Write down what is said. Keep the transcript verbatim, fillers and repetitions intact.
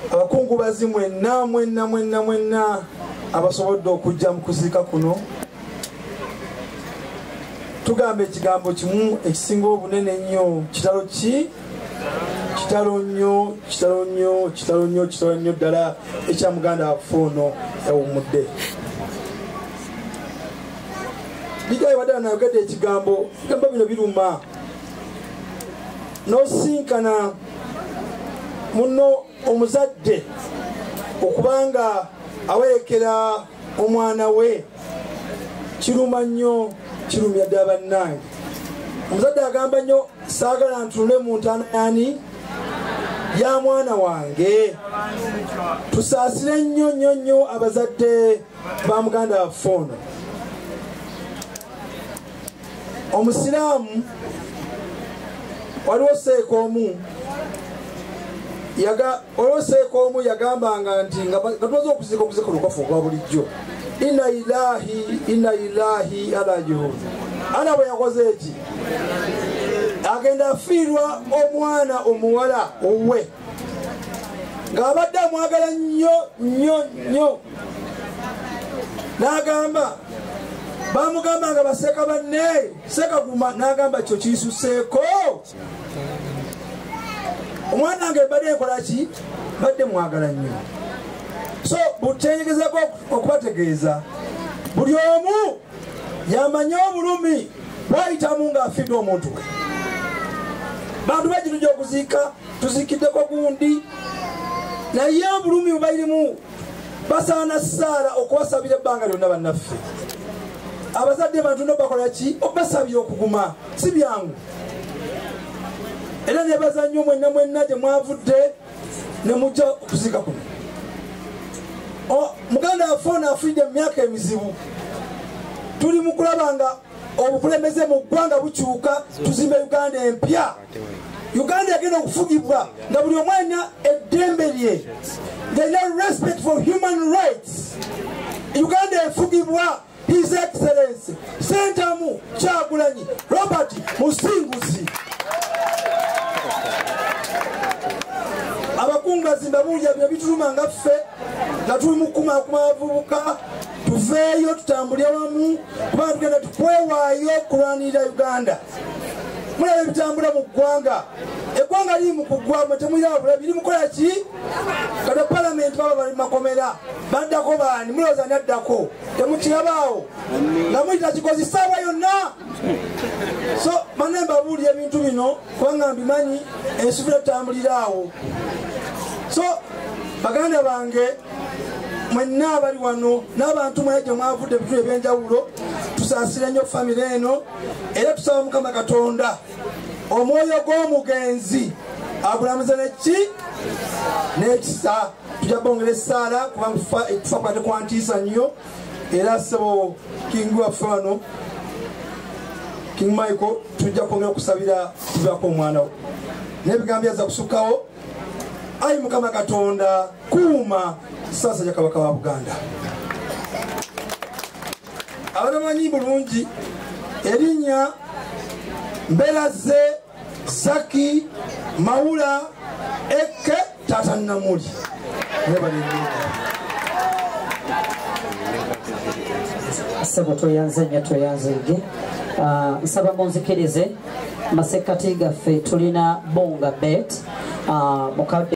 abakungubazi mwenna mwenna mwenna mwenna abasobodde okujja mu kuziika kuno tugamba ekigambo kimu ekisinga obunene nnyo kitalo ki kitalo nnyo kitalo nnyo kitalo nnyo kitalo nnyo ddala ekya muganda waffe ono yawummudde ligayi wadde nayogedde ekigambo bigambo bino biruma n'osinkana muno omuzadde okubanga awerekera omwana we kiruma nnyo kirumya ddala bannange omuzadde agamba nnyo saagala ntunule mu ntaana yani ya mwana wange tusaasire nnyo nnyo nnyo abazadde ba muganda waffe ono omusiraamu waliwo seeko omu waliwo seeko omu yagambanga nti nga tumaze okuziika okuziika olukafu ogwa bulijjo inna ilahi inna ilahi alajuhu ana bwe yakoze eki agenda afiirwa omwana omuwala owe ng'abadde amwagala nnyo nnyo nnyo n'agamba bamugamba nga baseeka banne sekaguma n'agamba kyo kiyisuseeko omwana wange badde nkola ki badde mwagala nnyo so butenyegezako okubategeeza buli omu yamanye obulumi bwayitamu ng'afidde omuntu we bantu bagitujja okuziika tuziikiddeko gundi naye obulumi bubairimu basaana saala okubasabira ebbanga lyonna bannaffe abazadde bantu no bakola ki obasabira okuguma si byangu era nebaza nnyo mwenna mwenna gye mwavudde ne mujja okuziika kuno muganda waffe ono afudde mu myaka emizibu tuli mu kulaba nga obukulembeze mu ggwanga bukyuka tuzimbe Uganda empya Uganda egenda okufugibwa nga buli omu alina eddembe lye there is no respect for human rights Uganda efugibwa His Excellency Sentamu Kyagulanyi Robert Musinguzi abakungazi mbabulya bino bituluma nga ffe nga tuli mu kumakuma abavubuka tuveeyo tutambulye wamu kubanga tugenda tukwewaayo kulwanirira Uganda mulaba ebitambula mu ggwanga eggwanga liri mu kuggwa mwe temuyira bulabi liri mukola ki kata palamenti baba bali makomera baddako baani mulowooza naddako temukirabaawo nga muyita kikozi saawa yonna so bane mbabuulira ebintu bino kubanga mbimanyi ensufula tutambulira awo so baganda bange mwenna abali wano n'abantu mwe gye mwavudde ebitulu ebyenjawulo tusaasire nnyo famire eno era tusaba Mukama Katonda omwoyo gw'omugenzi agulamuze neki n'ekisa tujja bongera essaala kubanga kufa kwate kwantiisa nnyo era ssebo kingi waffe wano King Michael tujja kwongera okusabira tubeako omwana we n'ebigambo byaza kusukkawo ayi Mukama Katonda kuuma Ssaabasajja Kabaka wa Buganda abatamanyi bulungi erinnya Mberaze Zaki Mawula Eke Tata Namuli Sebo toyanze nnyo toyanzege nsaba munzikirize masekati gaffe tulina bonga bet mukadde